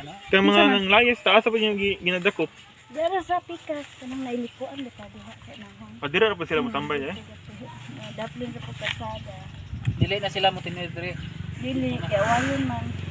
Kaya mga nang layas, taas pa yung ginadakop. Dara sa pikas kanang nailikuan bita diha sa nahon. Padira pa sila matambay eh. Daplin sa pagkasada. Dili na sila mo tinidre. Dili kay wayon man.